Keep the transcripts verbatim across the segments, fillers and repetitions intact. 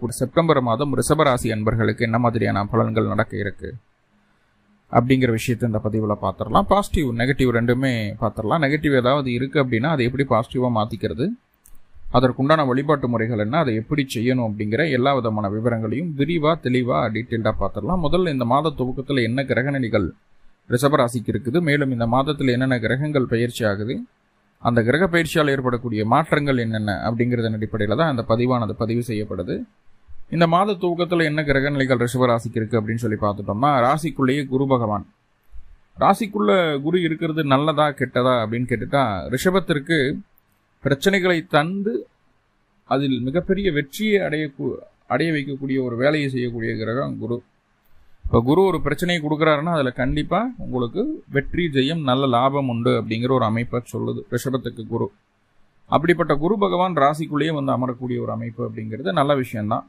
வரக்கூடிய செப்டம்பர் மாதம் ரிஷபராசி அன்பர்களுக்கு என்ன மாதிரியான பலன்கள் நடக்க இருக்கு அப்படிங்கிற விஷயத்தை இந்த பதிவில் பார்த்துடலாம். பாசிட்டிவ் நெகட்டிவ் ரெண்டுமே பார்த்துடலாம். நெகட்டிவ் ஏதாவது இருக்குது அப்படின்னா அதை எப்படி பாசிட்டிவாக மாற்றிக்கிறது, அதற்குண்டான வழிபாட்டு முறைகள் என்ன, அதை எப்படி செய்யணும் அப்படிங்கிற எல்லா விதமான விவரங்களையும் விரிவாக தெளிவாக டீட்டெயில்டாக பார்த்துடலாம். முதல்ல இந்த மாத துவக்கத்தில் என்ன கிரகநிலைகள் ரிஷபராசிக்கு இருக்குது, மேலும் இந்த மாதத்தில் என்னென்ன கிரகங்கள் பயிற்சி ஆகுது, அந்த கிரக பயிற்சியால் ஏற்படக்கூடிய மாற்றங்கள் என்னென்ன அப்படிங்கிறதன் அடிப்படையில் தான் அந்த பதிவானது பதிவு செய்யப்படுது. இந்த மாத துவக்கத்தில் என்ன கிரகநிலைகள் ரிஷபராசிக்கு இருக்குது அப்படின்னு சொல்லி பார்த்துட்டோம்னா, ராசிக்குள்ளேயே குரு பகவான். ராசிக்குள்ள குரு இருக்கிறது நல்லதா கெட்டதா அப்படின்னு கேட்டுட்டா, ரிஷபத்திற்கு பிரச்சனைகளை தந்து அதில் மிகப்பெரிய வெற்றியை அடைய அடைய வைக்கக்கூடிய ஒரு வேலையை செய்யக்கூடிய கிரகம் குரு. இப்போ குரு ஒரு பிரச்சனையை கொடுக்குறாருன்னா அதில் கண்டிப்பாக உங்களுக்கு வெற்றி, ஜெயம், நல்ல லாபம் உண்டு அப்படிங்கிற ஒரு அமைப்பை சொல்லுது ரிஷபத்துக்கு குரு. அப்படிப்பட்ட குரு பகவான் ராசிக்குள்ளேயே வந்து அமரக்கூடிய ஒரு அமைப்பு அப்படிங்கிறது நல்ல விஷயம்தான்.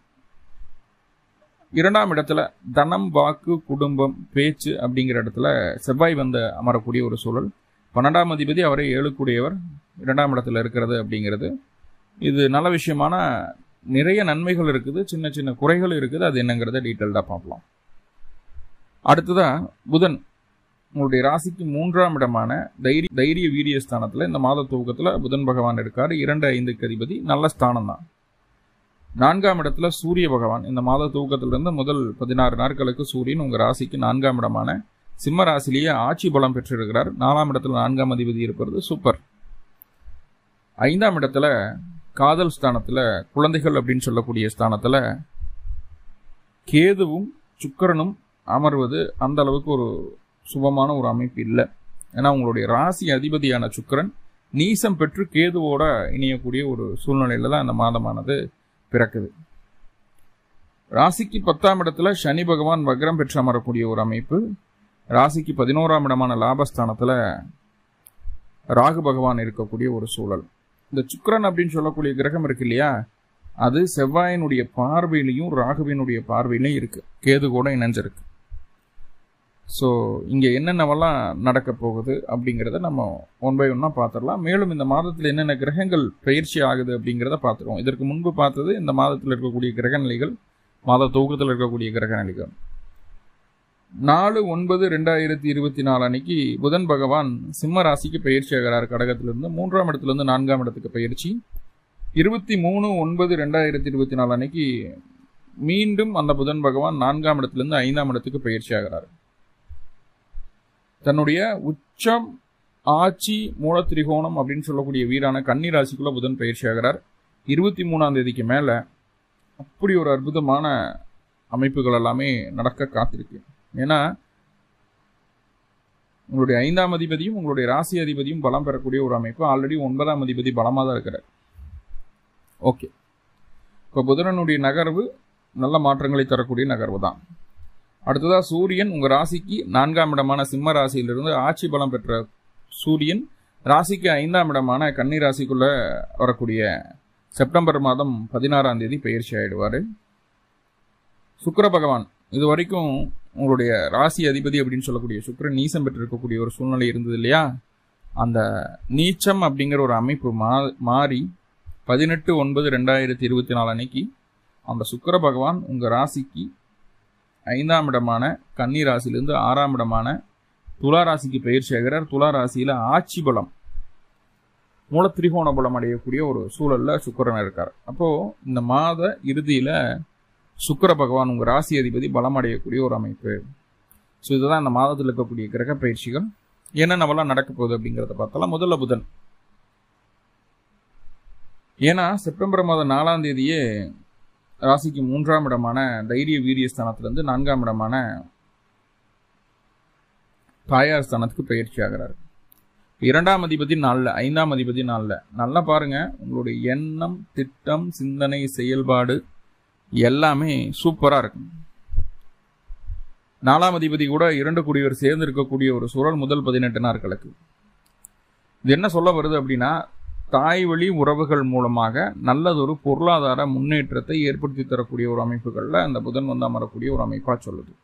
இரண்டாம் இடத்துல தனம், வாக்கு, குடும்பம், பேச்சு அப்படிங்கிற இடத்துல செவ்வாய் வந்து அமரக்கூடிய ஒரு சூழல். பன்னெண்டாம் அதிபதி அவரை ஏழுக்குடையவர் இரண்டாம் இடத்துல இருக்கிறது அப்படிங்கிறது இது நல்ல விஷயமான நிறைய நன்மைகள் இருக்குது, சின்ன சின்ன குறைகள் இருக்குது. அது என்னங்கிறத டீட்டெயில்டாக பார்க்கலாம். அடுத்ததா புதன் உங்களுடைய ராசிக்கு மூன்றாம் இடமான தைரிய தைரிய வீரிய ஸ்தானத்தில் இந்த மாத துவக்கத்தில் புதன் பகவான் இருக்காரு. இரண்டு ஐந்துக்கு அதிபதி, நல்ல ஸ்தானம் தான். நான்காம் இடத்துல சூரிய பகவான் இந்த மாத துவக்கத்திலிருந்து முதல் பதினாறு நாட்களுக்கு சூரியன் உங்கள் ராசிக்கு நான்காம் இடமான சிம்ம ராசிலேயே ஆட்சி பலம் பெற்றிருக்கிறார். நாலாம் இடத்துல நான்காம் அதிபதி இருப்பது சூப்பர். ஐந்தாம் இடத்துல காதல் ஸ்தானத்துல குழந்தைகள் அப்படின்னு சொல்லக்கூடிய ஸ்தானத்துல கேதுவும் சுக்கிரனும் அமர்வது அந்த அளவுக்கு ஒரு சுபமான ஒரு அமைப்பு இல்லை. ஏன்னா உங்களுடைய ராசி அதிபதியான சுக்கிரன் நீசம் பெற்று கேதுவோட இணையக்கூடிய ஒரு சூழ்நிலையில தான் இந்த மாதமானது பிறக்குது. ராசிக்கு பத்தாம் இடத்துல சனி பகவான் வக்ரம் பெற்று அமரக்கூடிய ஒரு அமைப்பு. ராசிக்கு பதினோராம் இடமான லாபஸ்தானத்துல ராகு பகவான் இருக்கக்கூடிய ஒரு சூழல். இந்த சுக்கிரன் அப்படின்னு சொல்லக்கூடிய கிரகம் இருக்கு இல்லையா, அது செவ்வாயினுடைய பார்வையிலையும் ராகுவினுடைய பார்வையிலையும் இருக்கு, கேது கூட இணைஞ்சிருக்கு. ஸோ இங்கே என்னென்னவெல்லாம் நடக்க போகுது அப்படிங்கிறத நம்ம ஒன் பை ஒன்னா பார்த்துடலாம். மேலும் இந்த மாதத்தில் என்னென்ன கிரகங்கள் பயிற்சி ஆகுது அப்படிங்கிறத பார்த்துருவோம். இதற்கு முன்பு பார்த்தது இந்த மாதத்தில் இருக்கக்கூடிய கிரக நிலைகள், மாத துவக்கத்தில் இருக்கக்கூடிய கிரக நிலைகள். நாலு ஒன்பது ரெண்டாயிரத்தி இருபத்தி நாலு அன்னைக்கு புதன் பகவான் சிம்ம ராசிக்கு பயிற்சி ஆகிறார். கடகத்திலிருந்து மூன்றாம் இடத்திலிருந்து நான்காம் இடத்துக்கு பயிற்சி. இருபத்தி மூணு ஒன்பது ரெண்டாயிரத்தி இருபத்தி நாலு அன்னைக்கு மீண்டும் அந்த புதன் பகவான் நான்காம் இடத்திலிருந்து ஐந்தாம் இடத்துக்கு பயிற்சி ஆகிறார். தன்னுடைய உச்சம், ஆட்சி, மூலத்திரிகோணம் அப்படின்னு சொல்லக்கூடிய வீரான கன்னி ராசிக்குள்ள புதன் பயிற்சி ஆகிறார். இருபத்தி மூணாம் தேதிக்கு மேல அப்படி ஒரு அற்புதமான அமைப்புகள் எல்லாமே நடக்க காத்திருக்கு. ஏன்னா உங்களுடைய ஐந்தாம் அதிபதியும் உங்களுடைய ராசி அதிபதியும் பலம் பெறக்கூடிய ஒரு அமைப்பு. ஆல்ரெடி ஒன்பதாம் அதிபதி பலமாக தான் இருக்கிறார். ஓகே, இப்போ புதனனுடைய நகர்வு நல்ல மாற்றங்களை தரக்கூடிய நகர்வு தான். அடுத்ததா சூரியன் உங்க ராசிக்கு நான்காம் இடமான சிம்ம ராசியிலிருந்து ஆட்சி பலம் பெற்ற சூரியன் ராசிக்கு ஐந்தாம் இடமான கன்னி ராசிக்குள்ள வரக்கூடிய செப்டம்பர் மாதம் பதினாறாம் தேதி பயிற்சி ஆயிடுவாரு. சுக்கிர பகவான் இது வரைக்கும் உங்களுடைய ராசி அதிபதி அப்படின்னு சொல்லக்கூடிய சுக்கிரன் நீசம் பெற்று இருக்கக்கூடிய ஒரு சூழ்நிலை இருந்தது இல்லையா, அந்த நீச்சம் அப்படிங்கிற ஒரு அமைப்பு மா மாறி பதினெட்டு ஒன்பது ரெண்டாயிரத்தி இருபத்தி நாலு அன்னைக்கு அந்த சுக்கிர பகவான் உங்க ராசிக்கு ஐந்தாம் இடமான கன்னி ராசியிலிருந்து ஆறாம் இடமான துலா ராசிக்கு பயிற்சி ஆகிறார். துலா ராசியில ஆட்சி பலம், மூலத்திரிகோண பலம் அடையக்கூடிய ஒரு சூழல்ல சுக்கிரன் இருக்கார். அப்போ இந்த மாத இறுதியில சுக்கிர பகவான் உங்க ராசி அதிபதி பலம் அடையக்கூடிய ஒரு அமைப்பு. ஸோ இதுதான் இந்த மாதத்தில் இருக்கக்கூடிய கிரக பயிற்சிகள். என்னென்னவெல்லாம் நடக்க போகுது அப்படிங்கிறத பார்த்தாலும் முதல்ல புதன். ஏன்னா செப்டம்பர் மாதம் நாலாம் தேதியே ராசிக்கு மூன்றாம் இடமான தைரிய வீரிய ஸ்தானத்திலிருந்து நான்காம் இடமான தாயார் ஸ்தானத்துக்கு பயிற்சி ஆகிறார். இரண்டாம் அதிபதி நாளில், ஐந்தாம் அதிபதி நாளில் நல்லா பாருங்க, உங்களுடைய எண்ணம், திட்டம், சிந்தனை, செயல்பாடு எல்லாமே சூப்பரா இருக்கும். நாலாம் அதிபதி கூட இரண்டு குடியவர் சேர்ந்து இருக்கக்கூடிய ஒரு சூழல் முதல் பதினெட்டு நாட்களுக்கு. இது என்ன சொல்ல வருது அப்படின்னா, தாய் வழி உறவுகள் மூலமாக நல்லதொரு பொருளாதார முன்னேற்றத்தை ஏற்படுத்தி தரக்கூடிய ஒரு அமைப்புகள்ல அந்த புதன் வந்து அமரக்கூடிய ஒரு அமைப்பா சொல்லுது.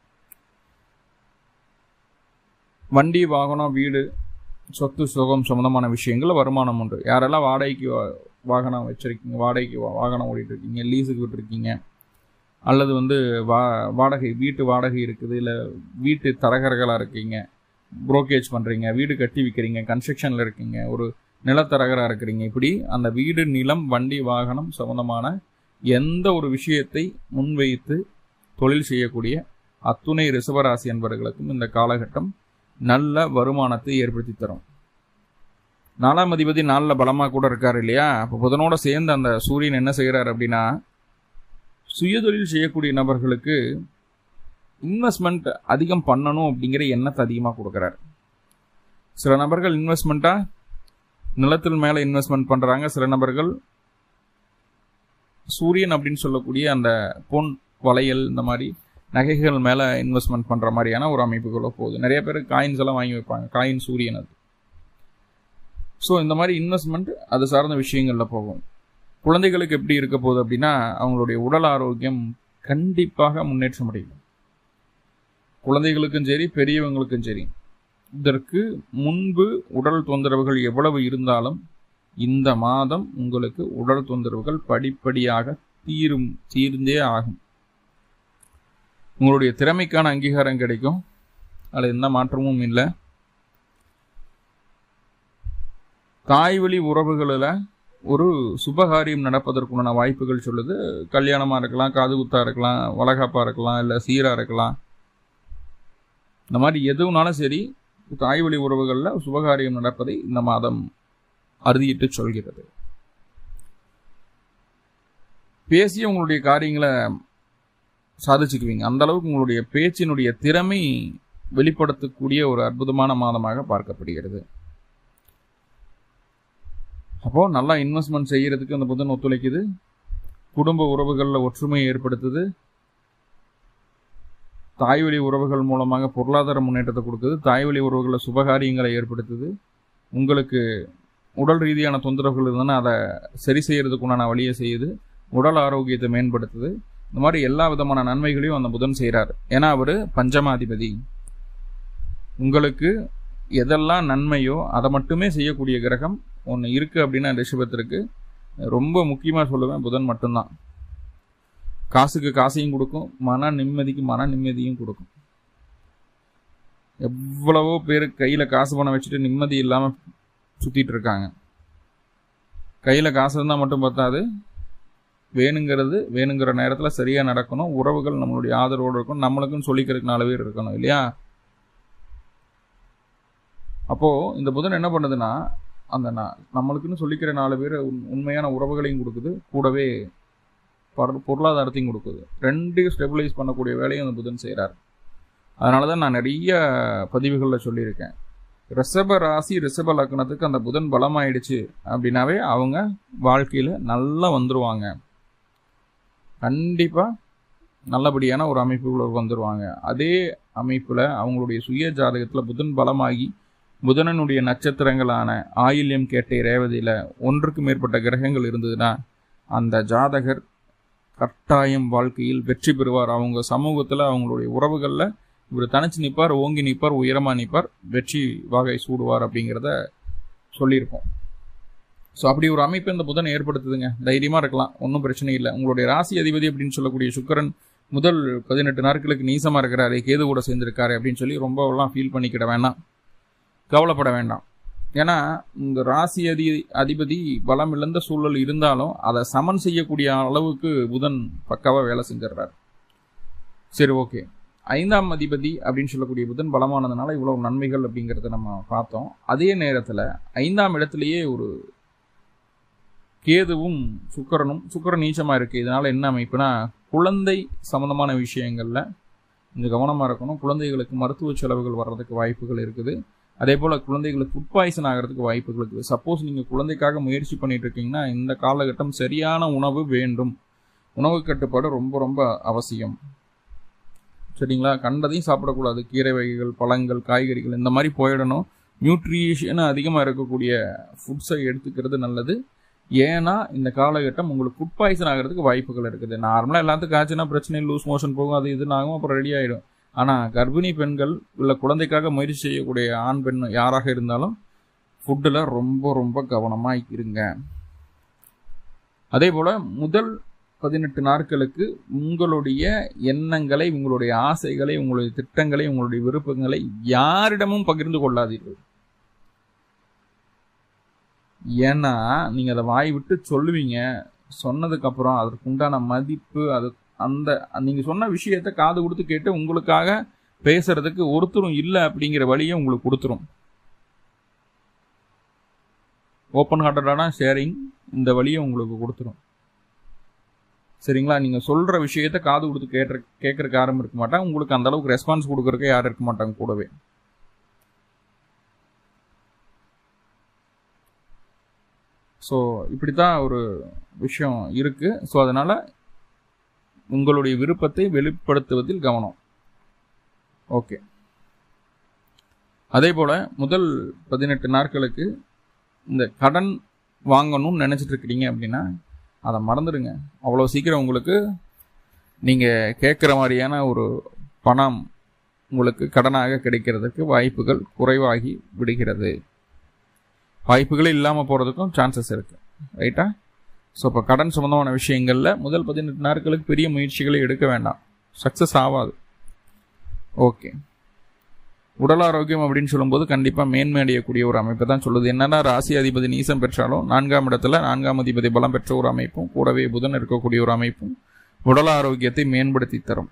வண்டி, வாகனம், வீடு, சொத்து சுகம் சம்பந்தமான விஷயங்கள் வருமானம் உண்டு. யாரெல்லாம் வாடகைக்கு வாகனம் வச்சிருக்கீங்க, வாடகைக்கு வாகனம் ஓடிட்டு இருக்கீங்க, லீஸுக்கு விட்டுருக்கீங்க, அல்லது வந்து வா வாடகை வீட்டு வாடகை இருக்குது, இல்லை வீட்டு தரகர்களாக இருக்கீங்க, புரோக்கேஜ் பண்ணுறீங்க, வீடு கட்டி விற்கிறீங்க, கன்ஸ்ட்ரக்ஷனில் இருக்கீங்க, ஒரு நிலத்தரகராக இருக்கிறீங்க, இப்படி அந்த வீடு நிலம் வண்டி வாகனம் சம்பந்தமான எந்த ஒரு விஷயத்தை முன்வைத்து தொழில் செய்யக்கூடிய அத்துணை ரிஷபராசி என்பவர்களுக்கும் இந்த காலகட்டம் நல்ல வருமானத்தை ஏற்படுத்தி தரும். நாலாம் அதிபதி நாளில் பலமாக கூட இருக்காரு இல்லையா? அப்போ புதனோட சேர்ந்து அந்த சூரியன் என்ன செய்கிறார் அப்படின்னா, சுயதொழில் செய்யக்கூடிய நபர்களுக்கு இன்வெஸ்ட்மெண்ட் அதிகம் பண்ணணும் அப்படிங்கிற எண்ணத்தை அதிகமாக கொடுக்குறாரு. சில நபர்கள் இன்வெஸ்ட்மெண்ட்டாக நிலத்தில் மேலே இன்வெஸ்ட்மெண்ட் பண்ணுறாங்க. சில நபர்கள் சூரியன் அப்படின்னு சொல்லக்கூடிய அந்த பொன் வளையல் இந்த மாதிரி நகைகள் மேலே இன்வெஸ்ட்மெண்ட் பண்ணுற மாதிரியான ஒரு அமைப்புகளோ போகுது. நிறைய பேர் காயின்ஸ் எல்லாம் வாங்கி வைப்பாங்க, காயின் சூரியன் அது. ஸோ இந்த மாதிரி இன்வெஸ்ட்மெண்ட் அது சார்ந்த விஷயங்களில் போகும். குழந்தைகளுக்கு எப்படி இருக்க போகுது அப்படின்னா, அவங்களுடைய உடல் ஆரோக்கியம் கண்டிப்பாக முன்னேற்றம் அடையும். குழந்தைகளுக்கும் சரி பெரியவங்களுக்கும் சரி, இதற்கு முன்பு உடல் தொந்தரவுகள் எவ்வளவு இருந்தாலும் இந்த மாதம் உங்களுக்கு உடல் தொந்தரவுகள் படிப்படியாக தீரும் தீர்ந்தே ஆகும். உங்களுடைய திறமைக்கான அங்கீகாரம் கிடைக்கும், அதில் எந்த மாற்றமும் இல்லை. தாய்வழி உறவுகளில் ஒரு சுபகாரியம் நடப்பதற்குண்டான வாய்ப்புகள் சொல்லுது. கல்யாணமாக இருக்கலாம், காது குத்தாக இருக்கலாம், வளகாப்பாக இருக்கலாம், இல்லை சீராக இருக்கலாம். இந்த மாதிரி எதுவுனாலும் சரி, தாய்வழி உறவுகளில் சுபகாரியம் நடப்பதை இந்த மாதம் அறுதியிட்டு சொல்கிறது. பேசி உங்களுடைய காரியங்களை சாதிச்சுக்குவீங்க. அந்த அளவுக்கு உங்களுடைய பேச்சினுடைய திறமை வெளிப்படுத்தக்கூடிய ஒரு அற்புதமான மாதமாக பார்க்கப்படுகிறது. அப்போ நல்லா இன்வெஸ்ட்மெண்ட் செய்யறதுக்கு அந்த புதன் ஒத்துழைக்குது. குடும்ப உறவுகளில் ஒற்றுமையை ஏற்படுத்துது. தாய்வழி உறவுகள் மூலமாக பொருளாதார முன்னேற்றத்தை கொடுக்குது. தாய்வழி உறவுகளில் சுபகாரியங்களை ஏற்படுத்துது. உங்களுக்கு உடல் ரீதியான தொந்தரவுகள் இருந்தால் அதை சரி செய்யறதுக்குண்டான வழியை செய்யுது. உடல் ஆரோக்கியத்தை மேம்படுத்துது. இந்த மாதிரி எல்லா விதமான நன்மைகளையும் அந்த புதன் செய்கிறார். ஏன்னா அவர் பஞ்சமாதிபதி. உங்களுக்கு எதெல்லாம் நன்மையோ அதை மட்டுமே செய்யக்கூடிய கிரகம் ஒன்று இருக்குது அப்படின்னா ரிஷபத்திற்கு ரொம்ப முக்கியமாக சொல்லுவேன், புதன் மட்டும்தான். காசுக்கு காசையும் கொடுக்கும், மன நிம்மதிக்கு மன நிம்மதியும் கொடுக்கும். எவ்வளவோ பேர் கையில் காசு பணம் வச்சுட்டு நிம்மதி இல்லாமல் சுற்றிட்டு இருக்காங்க. கையில் காசு இருந்தால் மட்டும் பார்த்தாது, வேணுங்கிறது வேணுங்கிற நேரத்தில் சரியாக நடக்கணும். உறவுகள் நம்மளுடைய ஆதரவோடு இருக்கணும். நம்மளுக்கும் சொல்லிக்கிறதுக்கு நாலு பேர் இருக்கணும் இல்லையா? அப்போது இந்த புதன் என்ன பண்ணுதுன்னா, அந்த நம்மளுக்குன்னு சொல்லிக்கிற நாலு பேர் உண்மையான உறவுகளையும் கொடுக்குது, கூடவே பொருளாதாரத்தையும் கொடுக்குது. ரெண்டையும் ஸ்டெபிலைஸ் பண்ணக்கூடிய வேலையும் அந்த புதன் செய்கிறார். அதனால தான் நான் நிறைய பதிவுகளில் சொல்லியிருக்கேன், ரிஷப ராசி ரிஷப லக்னத்துக்கு அந்த புதன் பலமாயிடுச்சு அப்படின்னாவே அவங்க வாழ்க்கையில் நல்லா வந்துடுவாங்க. கண்டிப்பாக நல்லபடியான ஒரு அமைப்புகளுக்கு வந்துடுவாங்க. அதே அமைப்பில் அவங்களுடைய சுய ஜாதகத்தில் புதன் பலமாகி புதனனுடைய நட்சத்திரங்களான ஆயில்யம், கேட்டை, ரேவதியில் ஒன்றுக்கு மேற்பட்ட கிரகங்கள் இருந்ததுன்னா அந்த ஜாதகர் கட்டாயம் வாழ்க்கையில் வெற்றி பெறுவார். அவங்க சமூகத்தில் அவங்களுடைய உறவுகளில் இவர் தனிச்சு நிற்பார், ஓங்கி நிற்பார், உயரமாக நிற்பார், வெற்றி வாகை சூடுவார் அப்படிங்கிறத சொல்லியிருப்போம். ஸோ அப்படி ஒரு அமைப்பை இந்த புதன் ஏற்படுத்துதுங்க. தைரியமாக இருக்கலாம், ஒன்றும் பிரச்சனை இல்லை. உங்களுடைய ராசி அதிபதி அப்படின்னு சொல்லக்கூடிய சுக்கிரன் முதல் பதினெட்டு நாட்களுக்கு நீசமாக இருக்கிறாரு, கேது கூட சேர்ந்திருக்காரு அப்படின்னு சொல்லி ரொம்பலாம் ஃபீல் பண்ணிக்கிட வேண்டாம், கவலைப்பட வேண்டாம். ஏன்னா இந்த ராசி அதி அதிபதி பலம் இழந்த சூழல் இருந்தாலும் அதை சமன் செய்யக்கூடிய அளவுக்கு புதன் பக்காவாக வேலை செஞ்சிடறாரு. சரி, ஓகே. ஐந்தாம் அதிபதி அப்படின்னு சொல்லக்கூடிய புதன் பலமானதுனால இவ்வளவு நன்மைகள் அப்படிங்கிறத நம்ம பார்த்தோம். அதே நேரத்தில் ஐந்தாம் இடத்துலையே ஒரு கேதுவும் சுக்கிரனும், சுக்கிரன் நீச்சமாக இருக்குது. இதனால் என்ன அமைப்புனா, குழந்தை சம்மந்தமான விஷயங்களில் கொஞ்சம் கவனமாக இருக்கணும். குழந்தைகளுக்கு மருத்துவ செலவுகள் வர்றதுக்கு வாய்ப்புகள் இருக்குது. அதே போல் குழந்தைகளுக்கு ஃபுட் பாய்சன் ஆகிறதுக்கு வாய்ப்புகள் இருக்குது. சப்போஸ் நீங்கள் குழந்தைக்காக முயற்சி பண்ணிட்டு இருக்கீங்கன்னா இந்த காலகட்டம் சரியான உணவு வேண்டும். உணவு கட்டுப்பாடு ரொம்ப ரொம்ப அவசியம். சரிங்களா? கண்டதையும் சாப்பிடக்கூடாது. கீரை வகைகள், பழங்கள், காய்கறிகள் இந்த மாதிரி போயிடணும். நியூட்ரிஷன் அதிகமாக இருக்கக்கூடிய ஃபுட்ஸை எடுத்துக்கிறது நல்லது. ஏன்னா இந்த காலகட்டம் உங்களுக்கு ஃபுட் பாய்சன் ஆகிறதுக்கு வாய்ப்புகள் இருக்குது. நார்மலாக எல்லாத்துக்கும் காய்ச்சினா பிரச்சனை, லூஸ் மோஷன் போகும், அது இதுன்னு ஆகும், அப்புறம் ரெடி ஆகிடும். ஆனால் கர்ப்பிணி பெண்கள் இல்லை குழந்தைக்காக முயற்சி செய்யக்கூடிய ஆண் பெண் யாராக இருந்தாலும் ஃபுட்டில் ரொம்ப ரொம்ப கவனமாக இருங்க. அதே போல் முதல் பதினெட்டு நாட்களுக்கு உங்களுடைய எண்ணங்களை, உங்களுடைய ஆசைகளை, உங்களுடைய திட்டங்களை, உங்களுடைய விருப்பங்களை யாரிடமும் பகிர்ந்து கொள்ளாதீர்கள். ஏன்னா நீங்க அதை வாய் விட்டு சொல்லுவீங்க. சொன்னதுக்கு அப்புறம் அதற்கு உண்டான மதிப்பு, அது அந்த நீங்க சொன்ன விஷயத்தை காது கொடுத்து கேட்டு உங்களுக்காக பேசுறதுக்கு ஒருத்தரும் இல்லை அப்படிங்கிற வழியை உங்களுக்கு கொடுத்துரும். ஓப்பன் ஹார்ட்டடான ஷேரிங் இந்த வழியை உங்களுக்கு கொடுத்துரும். சரிங்களா? நீங்க சொல்ற விஷயத்த காது கொடுத்து கேட்ற கேட்கறக்கு யாரும் இருக்க மாட்டாங்க. உங்களுக்கு அந்த அளவுக்கு ரெஸ்பான்ஸ் கொடுக்கறதுக்கு யாரும் இருக்க மாட்டாங்க கூடவே. ஸோ இப்படித்தான் ஒரு விஷயம் இருக்கு. ஸோ அதனால உங்களுடைய விருப்பத்தை வெளிப்படுத்துவதில் கவனம். ஓகே. அதே போல முதல் பதினெட்டு நாட்களுக்கு இந்த கடன் வாங்கணும்னு நினைச்சிட்டு இருக்கிறீங்க அப்படின்னா அதை மறந்துடுங்க. அவ்வளோ சீக்கிரம் உங்களுக்கு நீங்கள் கேட்குற மாதிரியான ஒரு பணம் உங்களுக்கு கடனாக கிடைக்கிறதுக்கு வாய்ப்புகள் குறைவாகி விடுகிறது. வாய்ப்புகளே இல்லாமல் போகிறதுக்கும் சான்சஸ் இருக்குது. ரைட்டா? ஸோ இப்போ கடன் சம்மந்தமான விஷயங்களில் முதல் பதினெட்டு நாட்களுக்கு பெரிய முயற்சிகளை எடுக்க வேண்டாம். சக்ஸஸ் ஆகாது. ஓகே. உடல் ஆரோக்கியம் அப்படின்னு சொல்லும்போது கண்டிப்பாக மேன்மை அடையக்கூடிய ஒரு அமைப்பை தான் சொல்லுது. என்னன்னா ராசி அதிபதி நீசம் பெற்றாலும் நான்காம் இடத்துல நான்காம் அதிபதி பலம் பெற்ற ஒரு அமைப்பும் கூடவே புதன் இருக்கக்கூடிய ஒரு அமைப்பும் உடல் ஆரோக்கியத்தை மேம்படுத்தி தரும்.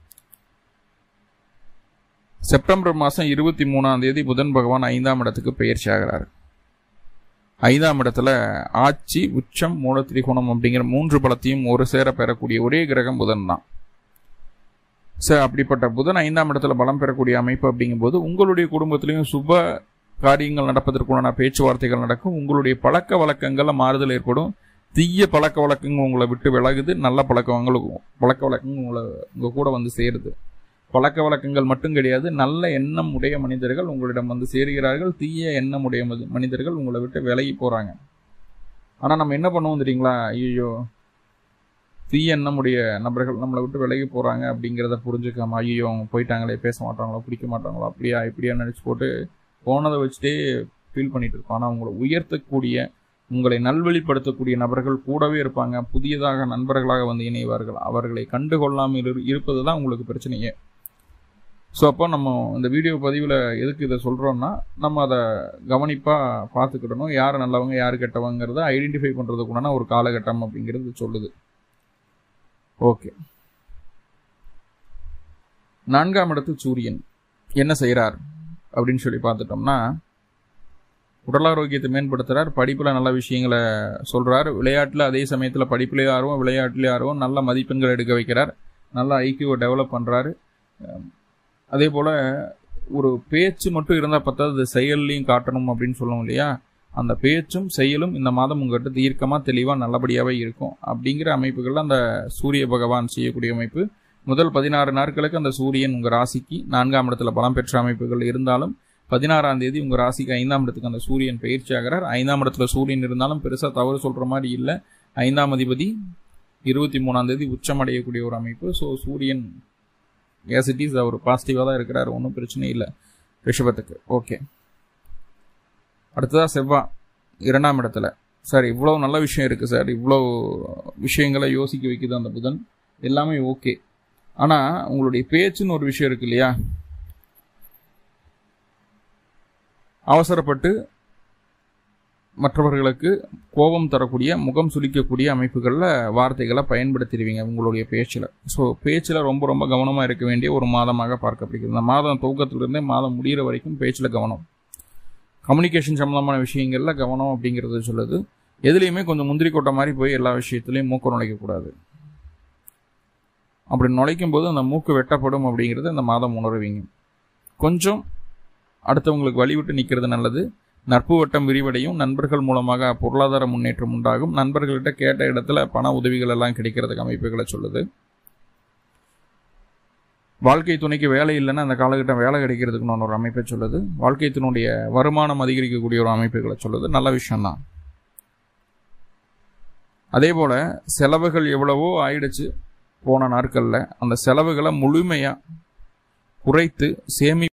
செப்டம்பர் மாதம் இருபத்தி மூணாம் தேதி புதன் பகவான் ஐந்தாம் இடத்துக்கு பெயர்ச்சி ஆகிறார். ஐந்தாம் இடத்துல ஆட்சி, உச்சம், மூலத்திரிகோணம் அப்படிங்கிற மூன்று பலத்தையும் ஒரு சேர பெறக்கூடிய ஒரே கிரகம் புதன் தான். சார் அப்படிப்பட்ட புதன் ஐந்தாம் இடத்துல பலம் பெறக்கூடிய அமைப்பு அப்படிங்கும்போது உங்களுடைய குடும்பத்திலையும் சுப காரியங்கள் நடப்பதற்குண்டான பேச்சுவார்த்தைகள் நடக்கும். உங்களுடைய பழக்க வழக்கங்கள்ல மாறுதல் ஏற்படும். தீய பழக்க வழக்கங்கள் உங்களை விட்டு விலகுது. நல்ல பழக்க வழக்கங்களும் பழக்க வழக்கங்கள் உங்களை உங்க கூட வந்து சேருது. பழக்க வழக்கங்கள் மட்டும் கிடையாது, நல்ல எண்ணம் உடைய மனிதர்கள் உங்களிடம் வந்து சேருகிறார்கள். தீய எண்ணம் உடைய மனிதர்கள் உங்களை விட்டு விலகி போறாங்க. ஆனா நம்ம என்ன பண்ணுவோம் தெரியுங்களா? ஐயோ, தீய எண்ணமுடைய நபர்கள் நம்மளை விட்டு விலகி போறாங்க அப்படிங்கிறத புரிஞ்சுக்காம ஐயோ அவங்க போயிட்டாங்களே, பேச மாட்டாங்களோ, பிடிக்க மாட்டாங்களோ, அப்படியா இப்படியா நினைச்சு போட்டு போனதை வச்சுட்டே ஃபீல் பண்ணிட்டு இருக்கோம். ஆனா உங்களை உயர்த்தக்கூடிய, உங்களை நல்வழிப்படுத்தக்கூடிய நபர்கள் கூடவே இருப்பாங்க. புதியதாக நண்பர்களாக வந்து இணைவார்கள். அவர்களை கண்டுகொள்ளாமல் இருப்பது தான் உங்களுக்கு பிரச்சனையே. ஸோ அப்போ நம்ம இந்த வீடியோ பதிவில் எதுக்கு இதை சொல்கிறோம்னா, நம்ம அதை கவனிப்பாக பார்த்துக்கிடணும். யார் நல்லவங்க யார் கெட்டவங்கிறத ஐடென்டிஃபை பண்ணுறதுக்குண்டான ஒரு காலகட்டம் அப்படிங்கிறது சொல்லுது. ஓகே. நான்காம் இடத்து சூரியன் என்ன செய்கிறார் அப்படின்னு சொல்லி பார்த்துட்டோம்னா, உடல் ஆரோக்கியத்தை மேம்படுத்துகிறார். படிப்பில் நல்ல விஷயங்களை சொல்கிறார். விளையாட்டில் அதே சமயத்தில் படிப்புலேயே ஆர்வம், விளையாட்டுலேயே ஆர்வம், நல்ல மதிப்பெண்கள் எடுக்க வைக்கிறார். நல்ல ஐக்கியூவை டெவலப் பண்ணுறாரு. அதே போல் ஒரு பேச்சு மட்டும் இருந்தால் பத்தாது, செயல்லையும் காட்டணும் அப்படின்னு சொல்லணும் இல்லையா? அந்த பேச்சும் செயலும் இந்த மாதம் உங்கள்கிட்ட தீர்க்கமாக தெளிவாக நல்லபடியாகவே இருக்கும். அப்படிங்கிற அமைப்புகளில் அந்த சூரிய பகவான் செய்யக்கூடிய அமைப்பு. முதல் பதினாறு நாட்களுக்கு அந்த சூரியன் உங்கள் ராசிக்கு நான்காம் இடத்துல பலம் பெற்ற அமைப்புகள் இருந்தாலும் பதினாறாம் தேதி உங்கள் ராசிக்கு ஐந்தாம் இடத்துக்கு அந்த சூரியன் பயிற்சி ஆகிறார். ஐந்தாம் இடத்துல சூரியன் இருந்தாலும் பெருசாக தவறு சொல்கிற மாதிரி இல்லை. ஐந்தாம் அதிபதி இருபத்தி மூணாம் தேதி உச்சம் அடையக்கூடிய ஒரு அமைப்பு. ஸோ சூரியன் ஏசிட்டிஸ் அவர் பாசிட்டிவாக தான் இருக்கிறார். ஒன்றும் பிரச்சனை இல்லை ரிஷபத்துக்கு. ஓகே. அடுத்ததாக செவ்வாய் இரண்டாம் இடத்துல. சார் இவ்வளோ நல்ல விஷயம் இருக்குது சார், இவ்வளோ விஷயங்களை யோசிக்க வைக்குது அந்த புதன், எல்லாமே ஓகே. ஆனால் உங்களுடைய பேச்சுன்னு ஒரு விஷயம் இருக்கு இல்லையா? அவசரப்பட்டு மற்றவர்களுக்கு கோபம் தரக்கூடிய, முகம் சுளிக்கக்கூடிய அமைப்புகளில் வார்த்தைகளை பயன்படுத்திடுவீங்க உங்களுடைய பேச்சில். ஸோ பேச்சில் ரொம்ப ரொம்ப கவனமாக இருக்க வேண்டிய ஒரு மாதமாக பார்க்கப்படுகிறது. இந்த மாதம் துவக்கத்திலிருந்தே மாதம் முடிகிற வரைக்கும் பேச்சில் கவனம். கம்யூனிகேஷன் சம்மந்தமான விஷயங்களில் கவனம் அப்படிங்கிறது சொல்லுது. எதுலேயுமே கொஞ்சம் முந்திரி கொட்டை மாதிரி போய் எல்லா விஷயத்துலையும் மூக்கு நுழைக்கக்கூடாது. அப்படி நுழைக்கும் போது அந்த மூக்கு வெட்டப்படும் அப்படிங்கிறது இந்த மாதம் உணர்வீங்க. கொஞ்சம் அடுத்தவங்களுக்கு வழிவிட்டு நிற்கிறது நல்லது. நட்பு வட்டம் விரிவடையும். நண்பர்கள் மூலமாக பொருளாதார முன்னேற்றம் உண்டாகும். நண்பர்கள்கிட்ட கேட்ட இடத்துல பண உதவிகள் எல்லாம் கிடைக்கிறதுக்கு அமைப்புகளை சொல்லுது. வாழ்க்கை துணைக்கு வேலை இல்லைன்னா அந்த காலகட்டம் வேலை கிடைக்கிறதுக்குன்னு ஒரு அமைப்பை சொல்லுது. வாழ்க்கை துணையுடைய வருமானம் அதிகரிக்கக்கூடிய ஒரு அமைப்புகளை சொல்லுது. நல்ல விஷயம்தான். அதே போல செலவுகள் எவ்வளவோ ஆயிடுச்சு போன நாட்களில், அந்த செலவுகளை முழுமையாக குறைத்து சேமி